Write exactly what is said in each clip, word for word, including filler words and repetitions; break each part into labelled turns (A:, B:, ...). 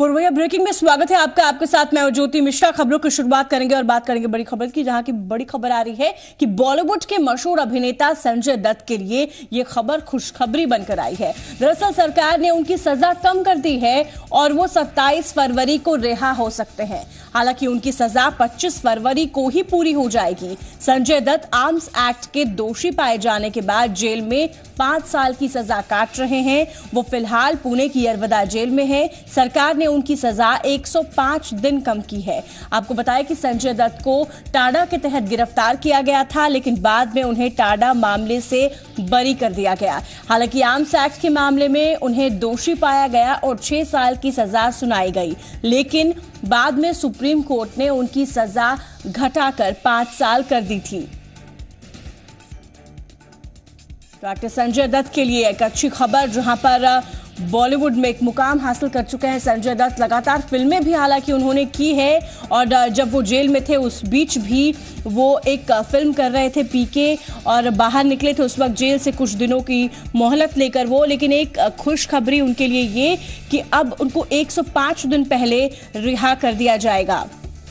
A: पुरवैया ब्रेकिंग में स्वागत है आपका। आपके साथ मैं ज्योति मिश्रा। खबरों की शुरुआत करेंगे और बात करेंगे बड़ी खबर की, जहां की बड़ी खबर आ रही है कि बॉलीवुड के मशहूर अभिनेता संजय दत्त के लिए ये खबर खुशखबरी बनकर आई है। दरअसल सरकार ने उनकी सजा कम कर दी है और वो सत्ताईस फरवरी को रिहा हो सकते हैं। हालांकि उनकी सजा पच्चीस फरवरी को ही पूरी हो जाएगी। संजय दत्त आर्म्स एक्ट के दोषी पाए जाने के बाद जेल में पांच साल की सजा काट रहे हैं। वो फिलहाल पुणे की यरवदा जेल में है। सरकार ने उनकी सजा एक सौ पाँच दिन कम की है। आपको बताया कि संजय दत्त को टाडा के तहत गिरफ्तार किया गया था, लेकिन बाद में उन्हें टाडा मामले से बरी कर दिया गया। हालांकि आर्म्स एक्ट के मामले में उन्हें दोषी पाया गया और छह साल की सजा सुनाई गई, लेकिन बाद में सुप्रीम कोर्ट ने उनकी सजा घटाकर पांच साल कर दी थी। तो एक्टर संजय दत्त के लिए एक अच्छी खबर, जहां पर बॉलीवुड में एक मुकाम हासिल कर चुके हैं संजय दत्त। लगातार फिल्में भी हालांकि उन्होंने की है और जब वो जेल में थे उस बीच भी वो एक फिल्म कर रहे थे पीके और बाहर निकले थे उस वक्त जेल से कुछ दिनों की मोहलत लेकर वो। लेकिन एक खुशखबरी उनके लिए ये कि अब उनको एक सौ पाँच दिन पहले रिहा कर दिया जाएगा।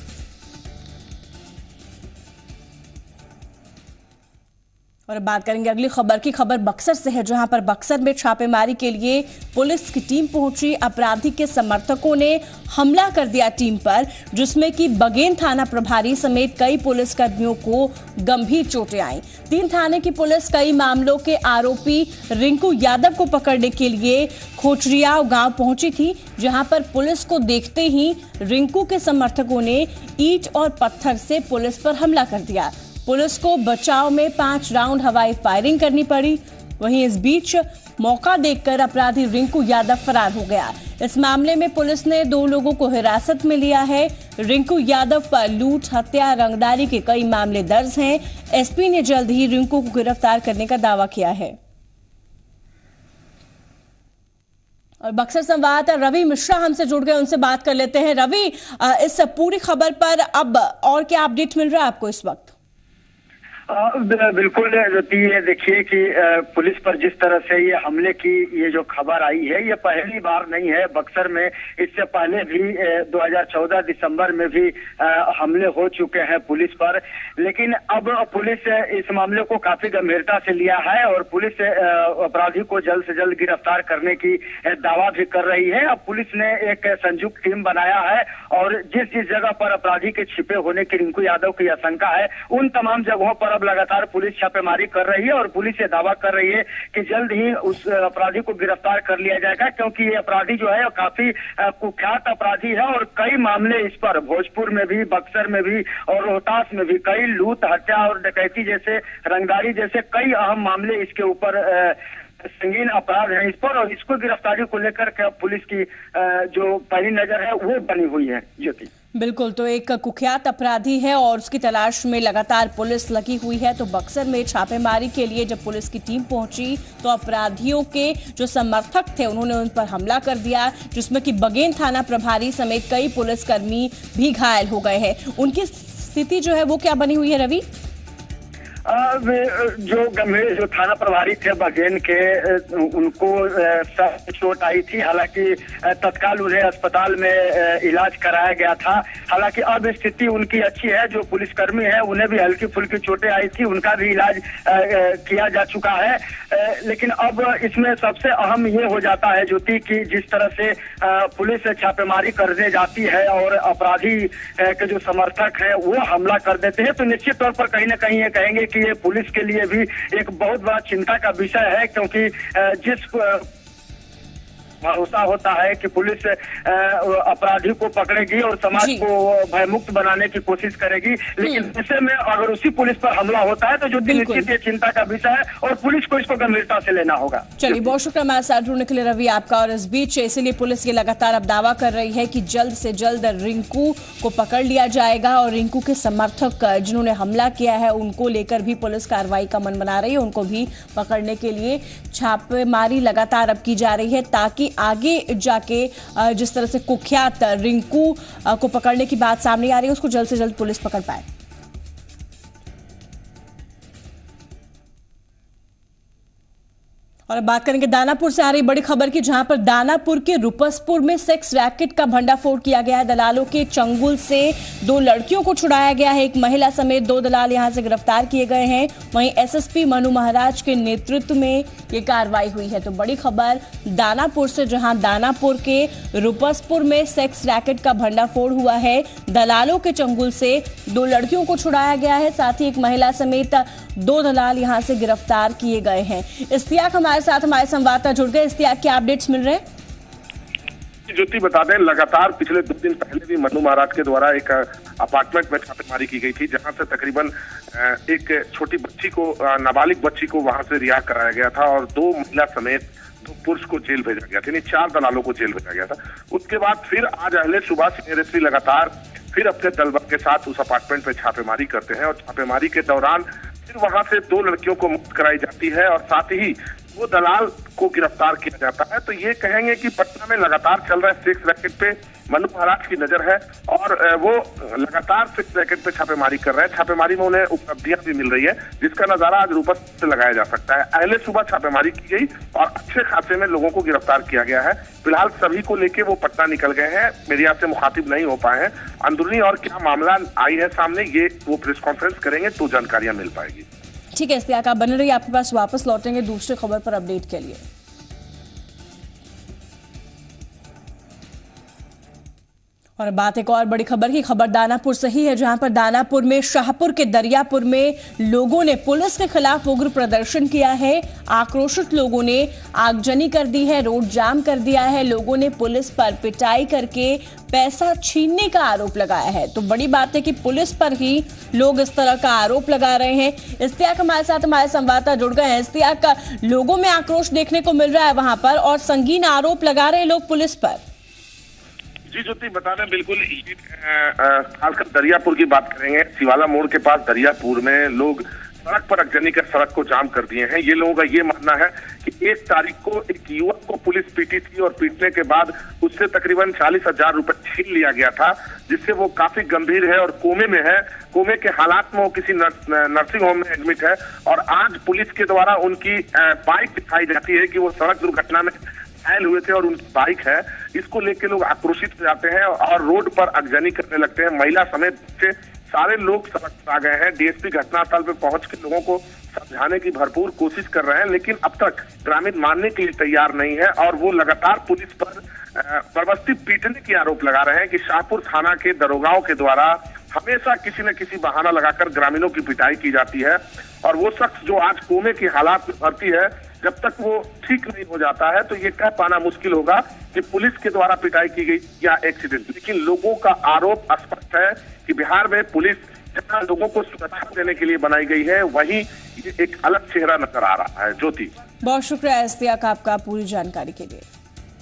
A: और बात करेंगे अगली खबर की। खबर बक्सर से है, जहां पर बक्सर में छापेमारी के लिए पुलिस की टीम पहुंची। अपराधी के समर्थकों ने हमला कर दिया टीम पर, जिसमें कि बगेन थाना प्रभारी समेत कई पुलिसकर्मियों को गंभीर चोटें आईं। तीन थाने की पुलिस कई मामलों के आरोपी रिंकू यादव को पकड़ने के लिए खोचरियाव गांव पहुंची थी, जहां पर पुलिस को देखते ही रिंकू के समर्थकों ने ईंट और पत्थर से पुलिस पर हमला कर दिया। पुलिस को बचाव में पांच राउंड हवाई फायरिंग करनी पड़ी। वहीं इस बीच मौका देखकर अपराधी रिंकू यादव फरार हो गया। इस मामले में पुलिस ने दो लोगों को हिरासत में लिया है। रिंकू यादव पर लूट, हत्या, रंगदारी के कई मामले दर्ज हैं। एसपी ने जल्द ही रिंकू को गिरफ्तार करने का दावा किया है। और बक्सर संवाददाता रवि मिश्रा हमसे जुड़ गए, उनसे बात कर लेते हैं। रवि, इस पूरी खबर पर अब और क्या अपडेट मिल रहा है आपको इस वक्त?
B: बिल्कुल ज्योति, ये देखिए कि पुलिस पर जिस तरह से ये हमले की ये जो खबर आई है, ये पहली बार नहीं है बक्सर में। इससे पहले भी दो हज़ार चौदह दिसंबर में भी हमले हो चुके हैं पुलिस पर, लेकिन अब पुलिस इस मामले को काफी गंभीरता से लिया है और पुलिस अपराधी को जल्द से जल्द गिरफ्तार करने की दावा भी कर रही है। अब पुलिस ने एक संयुक्त टीम बनाया है और जिस जिस जगह पर अपराधी के छिपे होने की रिंकू यादव की आशंका है, उन तमाम जगहों पर लगातार पुलिस छापेमारी कर रही है और पुलिस ये दावा कर रही है कि जल्द ही उस अपराधी को गिरफ्तार कर लिया जाएगा, क्योंकि ये अपराधी जो है काफी कुख्यात अपराधी है और कई मामले इस पर भोजपुर में भी, बक्सर में भी और रोहतास में भी कई लूट, हत्या और डकैती जैसे, रंगदारी जैसे कई अहम मामले इसके ऊपर संगीन अपराध है इस पर, और इसको गिरफ्तारी को लेकर के पुलिस की जो पहली नजर है वो बनी हुई है ज्योति।
A: बिल्कुल, तो एक कुख्यात अपराधी है और उसकी तलाश में लगातार पुलिस लगी हुई है। तो बक्सर में छापेमारी के लिए जब पुलिस की टीम पहुंची तो अपराधियों के जो समर्थक थे उन्होंने उन पर हमला कर दिया, जिसमें कि बगेन थाना प्रभारी समेत कई पुलिसकर्मी भी घायल हो गए हैं। उनकी स्थिति जो है वो क्या बनी हुई है रवि?
B: जो गंभीर जो थाना प्रभारी थे बगेन के, उनको सर चोट आई थी। हालांकि तत्काल उन्हें अस्पताल में इलाज कराया गया था। हालांकि अब स्थिति उनकी अच्छी है। जो पुलिसकर्मी है उन्हें भी हल्की फुल्की चोटें आई थी, उनका भी इलाज किया जा चुका है। लेकिन अब इसमें सबसे अहम ये हो जाता है ज्योति कि जिस तरह से पुलिस छापेमारी करने जाती है और अपराधी के जो समर्थक है वो हमला कर देते हैं, तो निश्चित तौर पर कहीं ना कहीं ये कहेंगे कि ये पुलिस के लिए भी एक बहुत बड़ा चिंता का विषय है, क्योंकि जिस भरोसा होता है कि पुलिस अपराधी को पकड़ेगी और समाज को भयमुक्त बनाने की कोशिश करेगी, लेकिन ऐसे में अगर उसी पुलिस पर हमला होता है तो जो निश्चित ये चिंता का विषय है और पुलिस को इसको गंभीरता से लेना होगा।
A: चलिए, बहुत शुक्रिया हमारे साथ जुड़ने के लिए रवि आपका। और इस बीच इसीलिए पुलिस ये लगातार अब दावा कर रही है कि जल्द से जल्द रिंकू को पकड़ लिया जाएगा और रिंकू के समर्थक जिन्होंने हमला किया है उनको लेकर भी पुलिस कार्रवाई का मन बना रही है। उनको भी पकड़ने के लिए छापेमारी लगातार अब की जा रही है, ताकि आगे जाके जिस तरह से कुख्यात रिंकू को पकड़ने की बात सामने आ रही है उसको जल्द से जल्द पुलिस पकड़ पाए। और अब बात करेंगे दानापुर से आ रही बड़ी खबर की, जहां पर दानापुर के रुपसपुर में सेक्स रैकेट का भंडाफोड़ किया गया है। दलालों के चंगुल से दो लड़कियों को छुड़ाया गया है। एक महिला समेत दो दलाल यहां से गिरफ्तार किए गए हैं। वहीं एसएसपी मनु महाराज के नेतृत्व में ये कार्रवाई हुई है। तो बड़ी खबर दानापुर से, जहां दानापुर के रुपसपुर में सेक्स रैकेट का भंडाफोड़ हुआ है। दलालों के चंगुल से दो लड़कियों को छुड़ाया गया है, साथ ही एक महिला समेत दो दलाल यहां से गिरफ्तार किए गए हैं। इस्तियाक हमारे साथ हमारे संवाददाता जुड़ गए। इस्तियाक, क्या अपडेट्स मिल रहे हैं?
C: ज्योति, बता दें, लगातार पिछले दो दिन पहले भी मनु महाराज के द्वारा एक अपार्टमेंट में छापेमारी की गई थी, जहां से तकरीबन एक छोटी बच्ची को, नाबालिग बच्ची को वहां से रिहा कराया गया था और दो महिला समेत दो पुरुष को जेल भेजा गया था, यानी चार दलालों को जेल भेजा गया था। उसके बाद फिर आज अहले सुबह सीनियर एसपी लगातार फिर अपने दलबल के साथ उस अपार्टमेंट पे छापेमारी करते हैं और छापेमारी के दौरान फिर वहां से दो लड़कियों को मुक्त कराई जाती है और साथ ही वो दलाल को गिरफ्तार किया जाता है। तो ये कहेंगे कि पटना में लगातार चल रहा है सेक्स रैकेट पे मनु महाराज की नजर है और वो लगातार सेक्स रैकेट पे छापेमारी कर रहे हैं। छापेमारी में उन्हें उपलब्धियां भी मिल रही है, जिसका नजारा आज रूपस से लगाया जा सकता है। अहले सुबह छापेमारी की गई और अच्छे खासे में लोगों को गिरफ्तार किया गया है। फिलहाल सभी को लेके वो पटना निकल गए हैं, मीडिया से मुखातिब नहीं हो पाए हैं। अंदरूनी और क्या मामला आई है सामने, ये वो प्रेस कॉन्फ्रेंस करेंगे तो जानकारियां मिल पाएगी।
A: ठीक है इस्तियाक, आप बने रहिए, आपके पास वापस लौटेंगे दूसरी खबर पर अपडेट के लिए। और बात एक और बड़ी खबर की, खबर दानापुर से ही है, जहां पर दानापुर में शाहपुर के दरियापुर में लोगों ने पुलिस के खिलाफ उग्र प्रदर्शन किया है। आक्रोशित लोगों ने आगजनी कर दी है, रोड जाम कर दिया है। लोगों ने पुलिस पर पिटाई करके पैसा छीनने का आरोप लगाया है। तो बड़ी बात है कि पुलिस पर ही लोग इस तरह का आरोप लगा रहे हैं। इस्तियाक हमारे साथ हमारे संवाददाता जुड़ गए हैं। इस्तियाक, लोगों में आक्रोश देखने को मिल रहा है वहां पर और संगीन आरोप लगा रहे हैं लोग पुलिस पर।
C: जी ज्योति, बता दें, बिल्कुल खासकर दरियापुर की बात करेंगे। शिवाला मोड़ के पास दरियापुर में लोग सड़क पर अगजनी कर सड़क को जाम कर दिए हैं। ये लोगों का ये मानना है कि एक तारीख को एक युवक को पुलिस पीटी थी और पीटने के बाद उससे तकरीबन चालीस हजार रुपए छीन लिया गया था, जिससे वो काफी गंभीर है और कोमे में है। कोमे के हालात में वो किसी नर्सिंग होम में एडमिट है और आज पुलिस के द्वारा उनकी बाइक दिखाई जाती है कि वो सड़क दुर्घटना में घायल हुए थे और उनकी बाइक है। इसको लेकर लोग आक्रोशित हो जाते हैं और रोड पर अगजनी करने लगते हैं। महिला समेत बच्चे सारे लोग सड़क पर आ गए हैं। डीएसपी घटनास्थल पर पहुंच के लोगों को समझाने की भरपूर कोशिश कर रहे हैं, लेकिन अब तक ग्रामीण मानने के लिए तैयार नहीं है और वो लगातार पुलिस पर बर्बस्ती पीटने के आरोप लगा रहे हैं कि शाहपुर थाना के दरोगाओं के द्वारा हमेशा किसी न किसी बहाना लगाकर ग्रामीणों की पिटाई की जाती है और वो शख्स जो आज कोमे की हालात में भर्ती है, जब तक वो ठीक नहीं हो जाता है तो ये कह पाना मुश्किल होगा कि पुलिस के द्वारा पिटाई की गई या एक्सीडेंट। लेकिन लोगों का आरोप स्पष्ट है कि बिहार में पुलिस जहां लोगों को सुरक्षा देने के लिए बनाई गई है, वहीं एक अलग चेहरा नजर आ रहा है। ज्योति,
A: बहुत शुक्रिया इस्तियाक आपका पूरी जानकारी के लिए।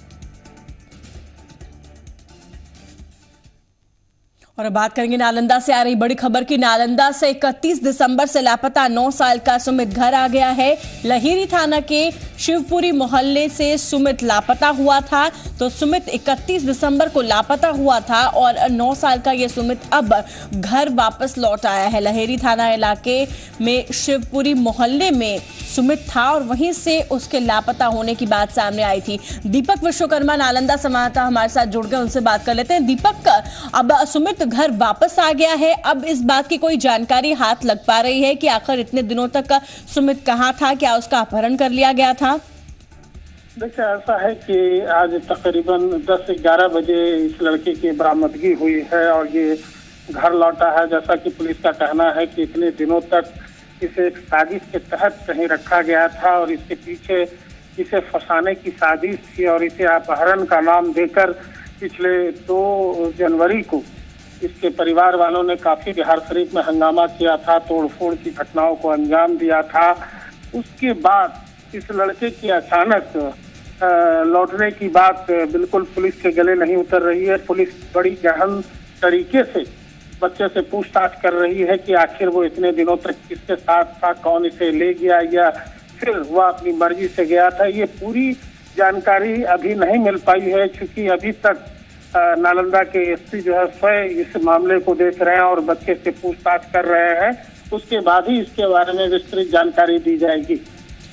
A: और बात करेंगे नालंदा से आ रही बड़ी खबर की। नालंदा से इकतीस दिसंबर से लापता नौ साल का सुमित घर आ गया है। लहेरी थाना के शिवपुरी मोहल्ले से सुमित लापता हुआ था। तो सुमित इकतीस दिसंबर को लापता हुआ था और नौ साल का ये सुमित अब घर वापस लौट आया है। लहेरी थाना इलाके में शिवपुरी मोहल्ले में सुमित था और वहीं से उसके लापता होने की बात सामने आई थी। दीपक विश्वकर्मा नालंदा संवाददाता हमारे साथ जुड़ गए, उनसे बात कर लेते हैं। दीपक, अब सुमित घर वापस आ गया है, अब इस बात की कोई जानकारी हाथ लग पा रही है कि आखिर इतने दिनों तक सुमित कहाँ था? क्या उसका अपहरण कर लिया गया था?
D: देखिए, ऐसा है कि आज तकरीबन दस ग्यारह बजे इस लड़के की बरामदगी हुई है और ये घर लौटा है। जैसा कि पुलिस का कहना है कि इतने दिनों तक इसे एक साजिश के तहत कहीं रखा गया था और इसके पीछे इसे फंसाने की साजिश थी और इसे अपहरण का नाम देकर पिछले दो जनवरी को इसके परिवार वालों ने काफी बिहार शरीफ में हंगामा किया था, तोड़फोड़ की घटनाओं को अंजाम दिया था। उसके बाद इस लड़के की अचानक लौटने की बात बिल्कुल पुलिस के गले नहीं उतर रही है। पुलिस बड़ी गहन तरीके से बच्चे से पूछताछ कर रही है कि आखिर वो इतने दिनों तक किसके साथ था, कौन इसे ले गया या फिर वह अपनी मर्जी से गया था। ये पूरी जानकारी अभी नहीं मिल पाई है, क्योंकि अभी तक नालंदा के एसपी जो है स्वयं इस मामले को देख रहे हैं और बच्चे से पूछताछ कर रहे हैं। उसके बाद ही इसके बारे में विस्तृत जानकारी दी जाएगी।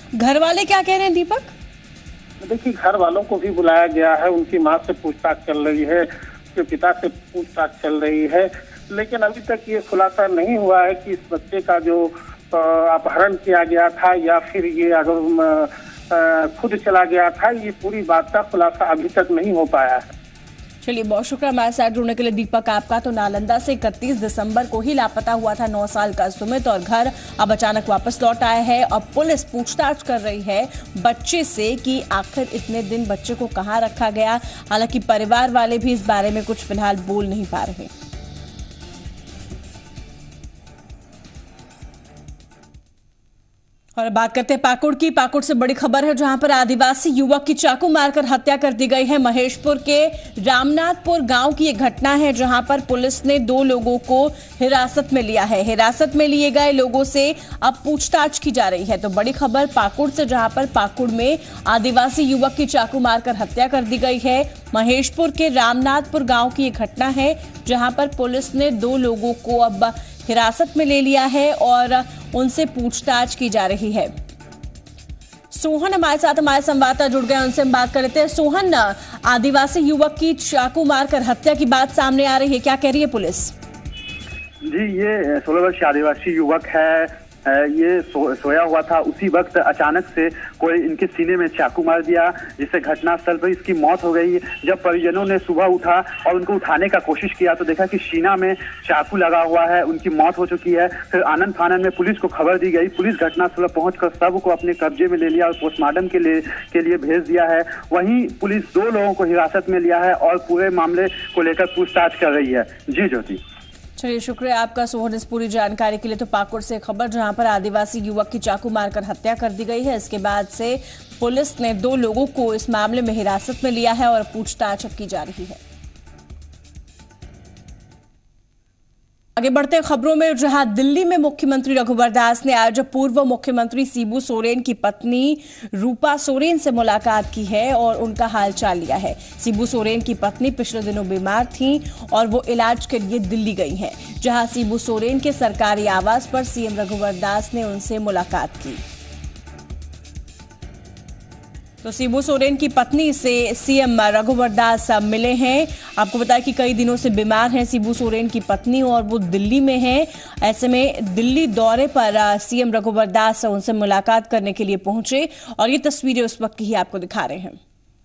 A: घर वाले क्या कह रहे हैं दीपक?
D: देखिए, घर वालों को भी बुलाया गया है, उनकी माँ से पूछताछ चल रही है, उसके पिता से पूछताछ चल रही है, लेकिन अभी तक ये खुलासा नहीं हुआ है कि इस बच्चे का जो अपहरण किया गया था या फिर ये अगर खुद चला गया था, ये पूरी बात का खुलासा अभी तक नहीं हो पाया है।
A: चलिए, बहुत शुक्रिया हमारे साथ जुड़ने के लिए दीपक आपका। तो नालंदा से इकतीस दिसंबर को ही लापता हुआ था नौ साल का सुमित और घर अब अचानक वापस लौट आया है। अब पुलिस पूछताछ कर रही है बच्चे से कि आखिर इतने दिन बच्चे को कहां रखा गया। हालांकि परिवार वाले भी इस बारे में कुछ फिलहाल बोल नहीं पा रहे। और बात करते हैं पाकुड़ की। पाकुड़ से बड़ी खबर है, जहां पर आदिवासी युवक की चाकू मारकर हत्या कर दी गई है। महेशपुर के रामनाथपुर गांव की एक घटना है, जहां पर पुलिस ने दो लोगों को हिरासत में लिया है। हिरासत में लिए गए लोगों से अब पूछताछ की जा रही है। तो बड़ी खबर पाकुड़ से, जहां पर पाकुड़ में आदिवासी युवक की चाकू मारकर हत्या कर दी गई है। महेशपुर के रामनाथपुर गाँव की एक घटना है, जहां पर पुलिस ने दो लोगों को अब हिरासत में ले लिया है और उनसे पूछताछ की जा रही है। सोहन हमारे साथ, हमारे संवाददाता जुड़ गए, उनसे हम बात कर लेते हैं। सोहन, आदिवासी युवक की चाकू मारकर हत्या की बात सामने आ रही है, क्या कह रही है पुलिस?
E: जी, ये सोलह वर्षीय आदिवासी युवक है, ये सो, सोया हुआ था। उसी वक्त अचानक से कोई इनके सीने में चाकू मार दिया, जिससे घटनास्थल पर इसकी मौत हो गई। जब परिजनों ने सुबह उठा और उनको उठाने का कोशिश किया तो देखा कि सीना में चाकू लगा हुआ है, उनकी मौत हो चुकी है। फिर आनंद फानंद में पुलिस को खबर दी गई। पुलिस घटनास्थल पर पहुंचकर शव को अपने कब्जे में ले लिया और पोस्टमार्टम के लिए के लिए भेज दिया है। वहीं पुलिस दो लोगों को हिरासत में लिया है और पूरे मामले को लेकर पूछताछ कर रही है। जी ज्योति।
A: चलिए, शुक्रिया आपका सोहन इस पूरी जानकारी के लिए। तो पाकुड़ से खबर, जहां पर आदिवासी युवक की चाकू मारकर हत्या कर दी गई है। इसके बाद से पुलिस ने दो लोगों को इस मामले में हिरासत में लिया है और पूछताछ अब की जा रही है। आगे बढ़ते हैं खबरों में, जहां दिल्ली में मुख्यमंत्री रघुवर दास ने आज पूर्व मुख्यमंत्री शिबू सोरेन की पत्नी रूपा सोरेन से मुलाकात की है और उनका हालचाल लिया है। शिबू सोरेन की पत्नी पिछले दिनों बीमार थीं और वो इलाज के लिए दिल्ली गई हैं, जहां शिबू सोरेन के सरकारी आवास पर सीएम रघुवर दास ने उनसे मुलाकात की। तो शिबू सोरेन की पत्नी से सीएम रघुवर दास मिले हैं। आपको बताया कि कई दिनों से बीमार हैं शिबू सोरेन की पत्नी और वो दिल्ली में हैं। ऐसे में दिल्ली दौरे पर सीएम रघुवर दास उनसे मुलाकात करने के लिए पहुंचे और ये तस्वीरें उस वक्त की ही आपको दिखा रहे हैं।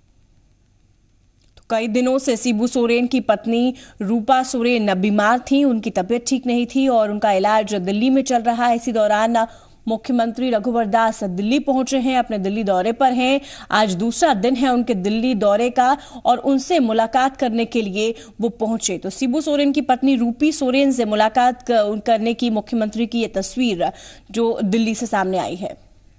A: तो कई दिनों से शिबू सोरेन की पत्नी रूपा सोरेन बीमार थी, उनकी तबीयत ठीक नहीं थी और उनका इलाज दिल्ली में चल रहा है। इसी दौरान मुख्यमंत्री रघुवर दास दिल्ली पहुंचे हैं, अपने दिल्ली दौरे पर हैं। आज दूसरा दिन है उनके दिल्ली दौरे का और उनसे मुलाकात करने के लिए वो पहुंचे। तो शिबू सोरेन की पत्नी रूपी सोरेन से मुलाकात करने की मुख्यमंत्री की ये तस्वीर जो दिल्ली से सामने आई है।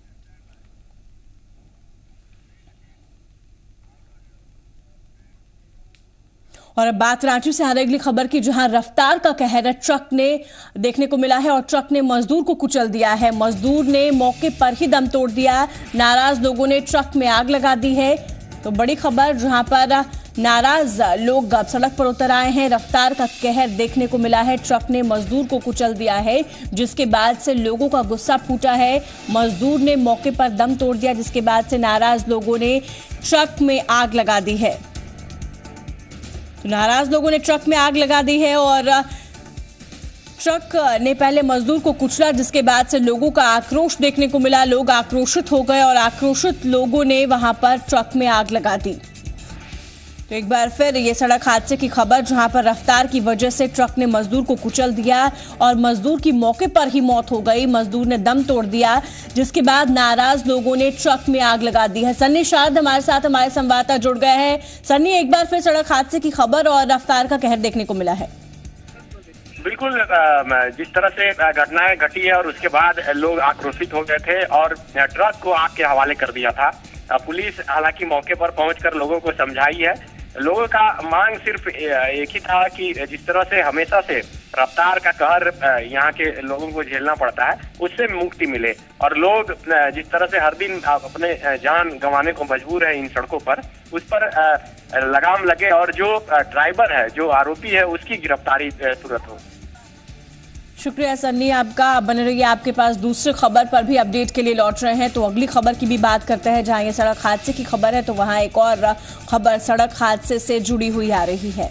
A: और अब बात रांची से आ रही अगली खबर की, जहां रफ्तार का कहर ट्रक ने देखने को मिला है और ट्रक ने मजदूर को कुचल दिया है। मजदूर ने मौके पर ही दम तोड़ दिया। नाराज लोगों ने ट्रक में आग लगा दी है। तो बड़ी खबर, जहां पर नाराज लोग सड़क पर उतर आए हैं। रफ्तार का कहर देखने को मिला है, ट्रक ने मजदूर को कुचल दिया है, जिसके बाद से लोगों का गुस्सा फूटा है। मजदूर ने मौके पर दम तोड़ दिया, जिसके बाद से नाराज लोगों ने ट्रक में आग लगा दी है। तो नाराज लोगों ने ट्रक में आग लगा दी है और ट्रक ने पहले मजदूर को कुचला, जिसके बाद से लोगों का आक्रोश देखने को मिला। लोग आक्रोशित हो गए और आक्रोशित लोगों ने वहां पर ट्रक में आग लगा दी। तो एक बार फिर ये सड़क हादसे की खबर, जहां पर रफ्तार की वजह से ट्रक ने मजदूर को कुचल दिया और मजदूर की मौके पर ही मौत हो गई। मजदूर ने दम तोड़ दिया, जिसके बाद नाराज लोगों ने ट्रक में आग लगा दी है। सन्नी शारद हमारे साथ, हमारे संवाददाता जुड़ गए हैं। सन्नी, एक बार फिर सड़क हादसे की खबर और रफ्तार का कहर देखने को मिला है।
F: बिल्कुल, जिस तरह से घटनाएं घटी है और उसके बाद लोग आक्रोशित हो गए थे और ट्रक को आग के हवाले कर दिया था। पुलिस हालांकि मौके पर पहुंचकर लोगों को समझाई है। लोगों का मांग सिर्फ एक ही था कि जिस तरह से हमेशा से रफ्तार का कहर यहाँ के लोगों को झेलना पड़ता है, उससे मुक्ति मिले और लोग जिस तरह से हर दिन अपने जान गंवाने को मजबूर है इन सड़कों पर, उस पर लगाम लगे और जो ड्राइवर है, जो आरोपी है, उसकी गिरफ्तारी तुरंत हो।
A: शुक्रिया सन्नी आपका। बने रहिए, आपके पास दूसरी खबर पर भी अपडेट के लिए लौट रहे हैं। तो अगली खबर की भी बात करते हैं, जहां ये सड़क हादसे की खबर है तो वहां एक और खबर सड़क हादसे से जुड़ी हुई आ रही है।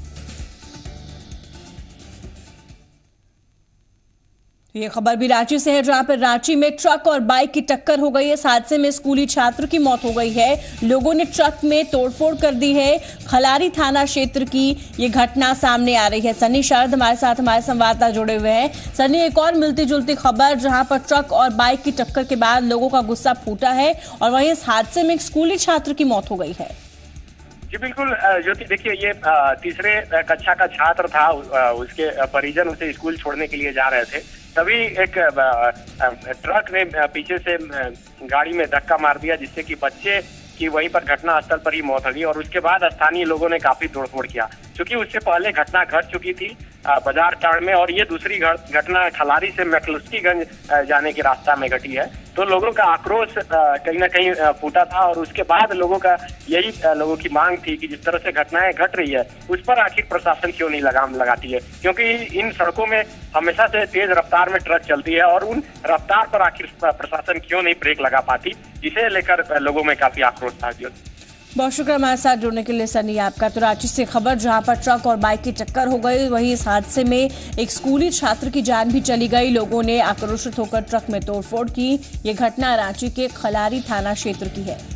A: ये खबर भी रांची से है, जहां पर रांची में ट्रक और बाइक की टक्कर हो गई है। इस हादसे में स्कूली छात्र की मौत हो गई है। लोगों ने ट्रक में तोड़फोड़ कर दी है। खलारी थाना क्षेत्र की ये घटना सामने आ रही है। सन्नी शरद हमारे साथ हमारे संवाददाता जुड़े हुए हैं। सन्नी, एक और मिलती जुलती खबर, जहां पर ट्रक और बाइक की टक्कर के बाद लोगों का गुस्सा फूटा है और वहीं इस हादसे में एक स्कूली छात्र की मौत हो गई है।
F: जी बिल्कुल ज्योति, देखिए ये तीसरे कक्षा का छात्र था। उसके परिजन उसे स्कूल छोड़ने के लिए जा रहे थे, तभी एक ट्रक ने पीछे से गाड़ी में धक्का मार दिया, जिससे कि बच्चे की वहीं पर घटना स्थल पर ही मौत हो गई। और उसके बाद स्थानीय लोगों ने काफी तोड़फोड़ किया, क्योंकि उससे पहले घटना घट चुकी थी बाजार टाड़ में, और ये दूसरी घटना खलारी से मैकलुस्कीगंज जाने के रास्ता में घटी है। तो लोगों का आक्रोश कहीं ना कहीं फूटा था, और उसके बाद लोगों का यही लोगों की मांग थी कि जिस तरह से घटनाएं घट रही है उस पर आखिर प्रशासन क्यों नहीं लगाम लगाती है, क्योंकि इन सड़कों में हमेशा से तेज रफ्तार में ट्रक चलती है, और उन रफ्तार पर आखिर प्रशासन क्यों नहीं ब्रेक लगा पाती, जिसे लेकर लोगों में काफी आक्रोश था।
A: बहुत शुक्रिया हमारे साथ जुड़ने के लिए सन्नी आपका। तो रांची से खबर, जहां पर ट्रक और बाइक की टक्कर हो गई, वहीं इस हादसे में एक स्कूली छात्र की जान भी चली गई। लोगों ने आक्रोशित होकर ट्रक में तोड़फोड़ की। ये घटना रांची के खलारी थाना क्षेत्र की है।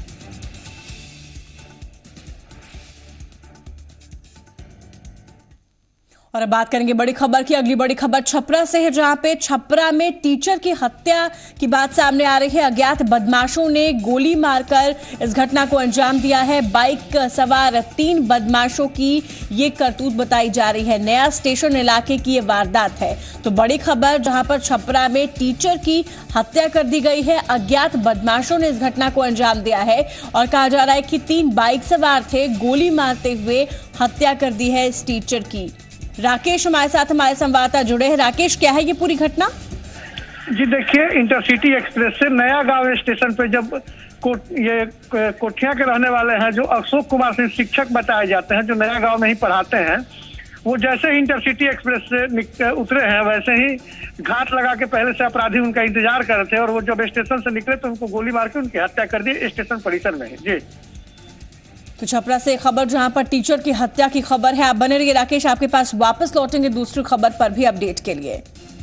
A: और अब बात करेंगे बड़ी खबर की। अगली बड़ी खबर छपरा से है, जहां पे छपरा में टीचर की हत्या की बात सामने आ रही है। अज्ञात बदमाशों ने गोली मारकर इस घटना को अंजाम दिया है। बाइक सवार तीन बदमाशों की ये करतूत बताई जा रही है। नया स्टेशन इलाके की ये वारदात है। तो बड़ी खबर, जहां पर छपरा में टीचर की हत्या कर दी गई है। अज्ञात बदमाशों ने इस घटना को अंजाम दिया है और कहा जा रहा है कि तीन बाइक सवार थे, गोली मारते हुए हत्या कर दी है इस टीचर की। राकेश हमारे साथ हमारे संवाददाता जुड़े हैं। राकेश, क्या है ये पूरी घटना?
G: जी देखिए, इंटरसिटी एक्सप्रेस से नया गांव स्टेशन पे जब को, ये कोठिया के रहने वाले हैं जो अशोक कुमार सिंह शिक्षक बताए जाते हैं, जो नया गांव में ही पढ़ाते हैं, वो जैसे ही इंटरसिटी एक्सप्रेस से उतरे हैं वैसे ही घात लगा के पहले से अपराधी उनका इंतजार कर रहे थे, और वो जब स्टेशन से निकले तो उनको गोली मार के उनकी हत्या कर दी स्टेशन परिसर में। जी
A: तो छपरा से खबर, जहां पर टीचर की हत्या की खबर है। आप बने रहिए राकेश, आपके पास वापस लौटेंगे दूसरी खबर पर भी अपडेट के लिए।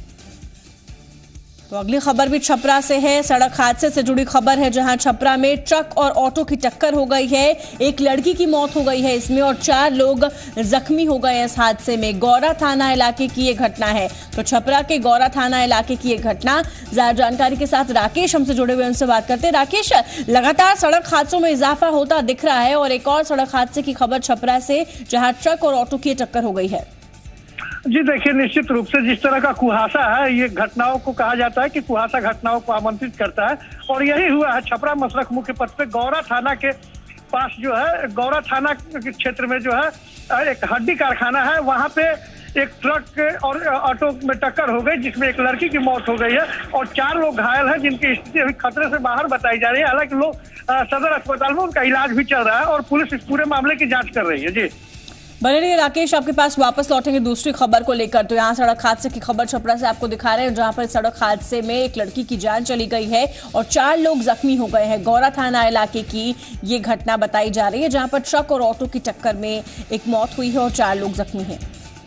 A: तो अगली खबर भी छपरा से है। सड़क हादसे से जुड़ी खबर है, जहां छपरा में ट्रक और ऑटो की टक्कर हो गई है। एक लड़की की मौत हो गई है इसमें, और चार लोग जख्मी हो गए हैं इस हादसे में। गौरा थाना इलाके की ये घटना है। तो छपरा के गौरा थाना इलाके की ये घटना। ज्यादा जानकारी के साथ राकेश हमसे जुड़े हुए, उनसे बात करते हैं। राकेश, लगातार सड़क हादसों में इजाफा होता दिख रहा है, और एक और सड़क हादसे की खबर छपरा से, जहां ट्रक और ऑटो की टक्कर हो गई है।
G: जी देखिए, निश्चित रूप से जिस तरह का कुहासा है, ये घटनाओं को कहा जाता है कि कुहासा घटनाओं को आमंत्रित करता है, और यही हुआ है छपरा मसरख मुख्य पथ पे गौरा थाना के पास। जो है गौरा थाना के क्षेत्र में जो है एक हड्डी कारखाना है, वहां पे एक ट्रक और ऑटो में टक्कर हो गई, जिसमें एक लड़की की मौत हो गई है और चार लोग घायल हैं, जिनकी स्थिति अभी खतरे से बाहर बताई जा रही है। हालांकि लोग सदर अस्पताल में उनका इलाज भी चल रहा है, और पुलिस इस पूरे मामले की जाँच कर रही है। जी
A: बने रहिए राकेश, आपके पास वापस लौटेंगे दूसरी खबर को लेकर। तो यहाँ सड़क हादसे की खबर छपरा से आपको दिखा रहे हैं, जहां पर सड़क हादसे में एक लड़की की जान चली गई है और चार लोग जख्मी हो गए हैं। गौरा थाना इलाके की ये घटना बताई जा रही है, जहां पर ट्रक और ऑटो की टक्कर में एक मौत हुई है और चार लोग जख्मी हैं।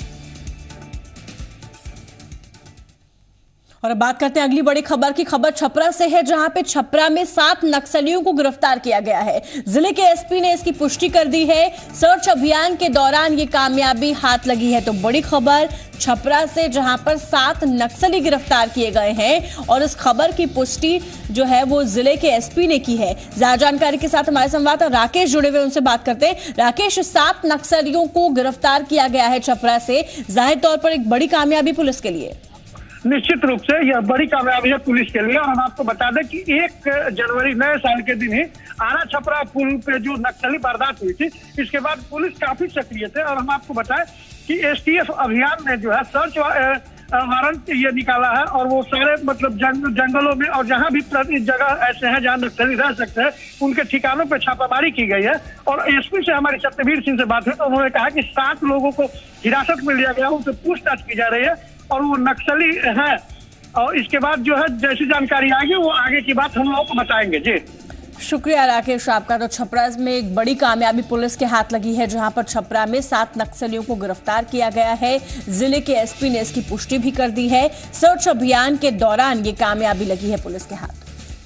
A: और अब बात करते हैं अगली बड़ी खबर की। खबर छपरा से है, जहां पे छपरा में सात नक्सलियों को गिरफ्तार किया गया है। जिले के एसपी ने इसकी पुष्टि कर दी है। सर्च अभियान के दौरान ये कामयाबी हाथ लगी है। तो बड़ी खबर छपरा से, जहां पर सात नक्सली गिरफ्तार किए गए हैं, और इस खबर की पुष्टि जो है वो जिले के एसपी ने की है। ज्यादा जानकारी के साथ हमारे संवाददाता राकेश जुड़े हुए, उनसे बात करते हैं। राकेश, सात नक्सलियों को गिरफ्तार किया गया है छपरा से, जाहिर तौर पर एक बड़ी कामयाबी पुलिस के लिए।
G: निश्चित रूप से यह बड़ी कामयाबी है पुलिस के लिए, और हम आपको बता दें कि एक जनवरी नए साल के दिन ही आरा छपरा पुल पे जो नक्सली वारदात हुई थी, इसके बाद पुलिस काफी सक्रिय थे। और हम आपको बताएं कि एसटीएफ अभियान में जो है सर्च वारंट ये निकाला है और वो सारे मतलब जंग, जंगलों में और जहाँ भी जगह ऐसे हैं जहाँ नक्सली रह सकते हैं उनके ठिकानों पे छापामारी की गई है। और एसपी से हमारे सत्यवीर सिंह से बात हुई तो उन्होंने कहा कि सात लोगों को हिरासत में लिया गया, उनसे पूछताछ की जा रही है और वो नक्सली है। और इसके बाद जो है जैसी जानकारी आएगी वो आगे की बात हम लोगों को बताएंगे। जी
A: शुक्रिया राकेश आपका। तो छपरा में एक बड़ी कामयाबी पुलिस के हाथ लगी है, जहां पर छपरा में सात नक्सलियों को गिरफ्तार किया गया है। जिले के एसपी ने इसकी पुष्टि भी कर दी है। सर्च अभियान के दौरान ये कामयाबी लगी है पुलिस के हाथ।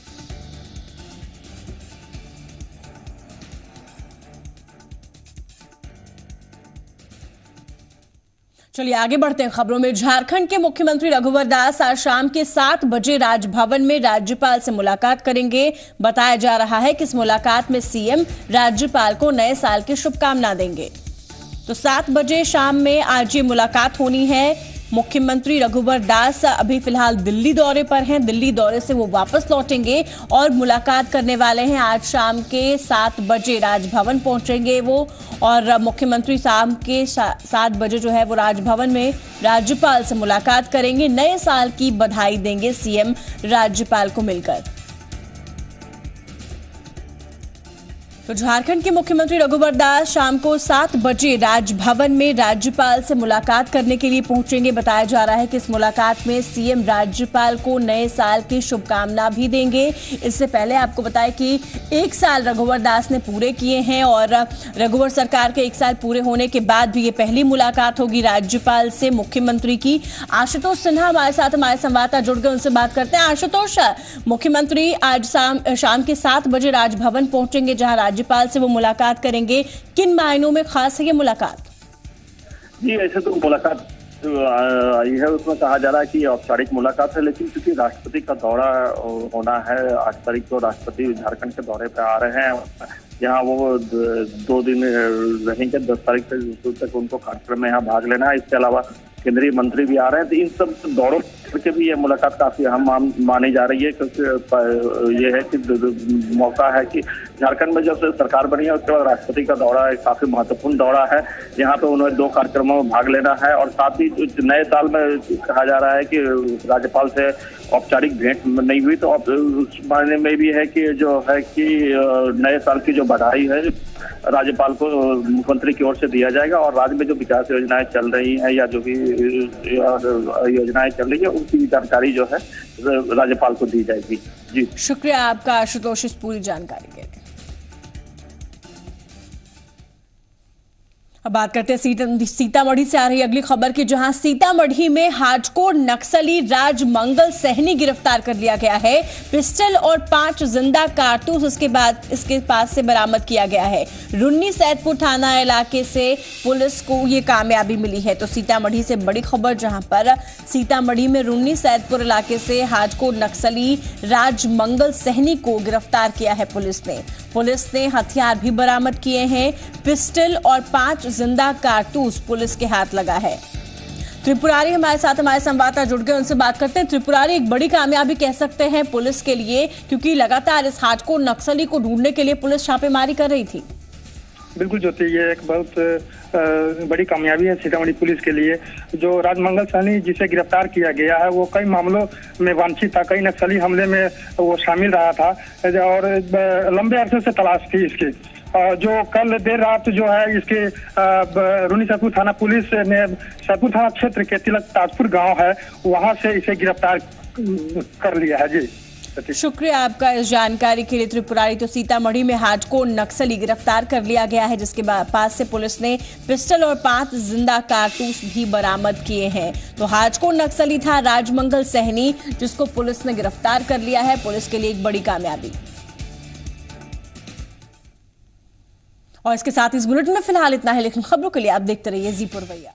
A: चलिए आगे बढ़ते हैं खबरों में। झारखंड के मुख्यमंत्री रघुवर दास आज शाम के सात बजे राजभवन में राज्यपाल से मुलाकात करेंगे। बताया जा रहा है कि इस मुलाकात में सीएम राज्यपाल को नए साल की शुभकामना देंगे। तो सात बजे शाम में आज ये मुलाकात होनी है। मुख्यमंत्री रघुवर दास अभी फिलहाल दिल्ली दौरे पर हैं। दिल्ली दौरे से वो वापस लौटेंगे और मुलाकात करने वाले हैं। आज शाम के सात बजे राजभवन पहुंचेंगे वो और मुख्यमंत्री शाम के सात बजे जो है वो राजभवन में राज्यपाल से मुलाकात करेंगे। नए साल की बधाई देंगे सीएम राज्यपाल को मिलकर। तो झारखंड के मुख्यमंत्री रघुवर दास शाम को सात बजे राजभवन में राज्यपाल से मुलाकात करने के लिए पहुंचेंगे। बताया जा रहा है कि इस मुलाकात में सीएम राज्यपाल को नए साल की शुभकामना भी देंगे। इससे पहले आपको बताएं कि एक साल रघुवर दास ने पूरे किए हैं और रघुवर सरकार के एक साल पूरे होने के बाद भी ये पहली मुलाकात होगी राज्यपाल से मुख्यमंत्री की। आशुतोष सिन्हा हमारे साथ हमारे संवाददाता जुड़ गए, उनसे बात करते हैं। आशुतोष, मुख्यमंत्री आज शाम शाम के सात बजे राजभवन पहुंचेंगे जहां राज्यपाल से वो मुलाकात करेंगे। किन मायनों में खास है ये मुलाकात?
H: जी ऐसे तो मुलाकात आई है, उसमें कहा जा रहा है कि औपचारिक मुलाकात है, लेकिन क्योंकि राष्ट्रपति का दौरा होना है, आठ तारीख को राष्ट्रपति झारखंड के दौरे पे आ रहे हैं। यहाँ वो दो दिन रहेंगे, दस तारीख तक उनको कार्यक्रम में यहाँ भाग लेना है। इसके अलावा केंद्रीय मंत्री भी आ रहे हैं। तो इन सब दौरों करके भी ये मुलाकात काफी अहम मानी जा रही है, क्योंकि ये है कि मौका है कि झारखंड में जब से सरकार बनी है उसके बाद राष्ट्रपति का दौरा एक काफी महत्वपूर्ण दौरा है। यहाँ पे उन्हें दो कार्यक्रमों में भाग लेना है और साथ ही नए साल में कहा जा रहा है कि राज्यपाल से औपचारिक भेंट नहीं हुई, तो उस मायने में भी है कि जो है कि नए साल की जो बधाई है राज्यपाल को मुख्यमंत्री की ओर से दिया जाएगा और राज्य में जो विकास योजनाएं चल रही हैं या जो भी योजनाएं चल रही है उनकी जानकारी जो है राज्यपाल को दी जाएगी। जी
A: शुक्रिया आपका आशुतोष इस पूरी जानकारी के लिए। अब बात करते हैं सीतामढ़ी से आ रही अगली खबर की, जहां सीतामढ़ी में हार्डकोर नक्सली राजमंगल सहनी गिरफ्तार कर लिया गया है। पिस्टल और पांच जिंदा कारतूस इसके बाद इसके पास से बरामद किया गया है। रुन्नी सैदपुर थाना इलाके से पुलिस को ये कामयाबी मिली है। तो सीतामढ़ी से बड़ी खबर, जहां पर सीतामढ़ी में रुन्नी सैदपुर इलाके से हार्डकोर नक्सली राजमंगल सहनी को गिरफ्तार किया है पुलिस ने। पुलिस ने हथियार भी बरामद किए हैं। पिस्टल और पांच जिंदा कारतूस पुलिस के हाथ लगा है। त्रिपुरारी हमारे साथ हमारे संवाददाता जुड़ गए, उनसे बात करते हैं। त्रिपुरारी, एक बड़ी कामयाबी कह सकते हैं पुलिस के लिए, क्योंकि लगातार इस हार्डकोर नक्सली को ढूंढने के लिए पुलिस छापेमारी कर रही थी।
I: बिल्कुल ज्योति, ये एक बहुत बड़ी कामयाबी है सीतामढ़ी पुलिस के लिए। जो राजमंगल सहनी जिसे गिरफ्तार किया गया है वो कई मामलों में वांछित था, कई नक्सली हमले में वो शामिल रहा था और लंबे अरसे से तलाश थी इसकी। जो कल देर रात जो है इसके रुन्नी सैदपुर थाना पुलिस ने सैदपुर थाना क्षेत्र के तिलक ताजपुर गांव है वहां से इसे गिरफ्तार कर लिया है। जी
A: शुक्रिया आपका इस जानकारी के लिए त्रिपुरारी। तो सीतामढ़ी में हार्डकोर नक्सली गिरफ्तार कर लिया गया है, जिसके पास से पुलिस ने पिस्टल और पांच जिंदा कारतूस भी बरामद किए हैं। तो हार्डकोर नक्सली था राजमंगल सहनी, जिसको पुलिस ने गिरफ्तार कर लिया है। पुलिस के लिए एक बड़ी कामयाबी। और इसके साथ इस बुलेटिन में फिलहाल इतना है, लेकिन खबरों के लिए आप देखते रहिए जी पुरवैया।